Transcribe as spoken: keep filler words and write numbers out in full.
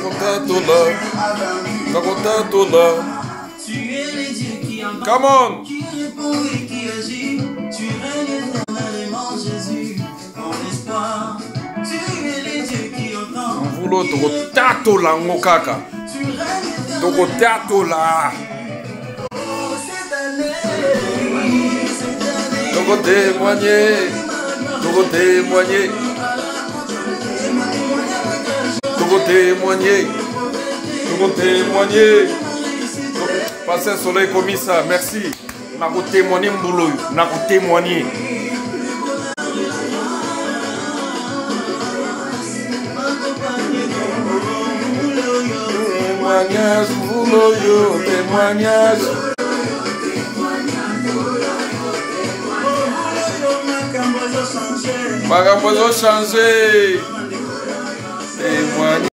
Come on. Mvulo toko tato la ngokaka. Toko tato la. Toko témoigner. Toko témoigner. Toko témoigner. Toko témoigner. Pasteur Soleil commis ça, merci. N'a pas témoigné m'boulou, n'a pas témoigné. Témoignage, boulou, témoignage. Magambo zo changer. Témoignage.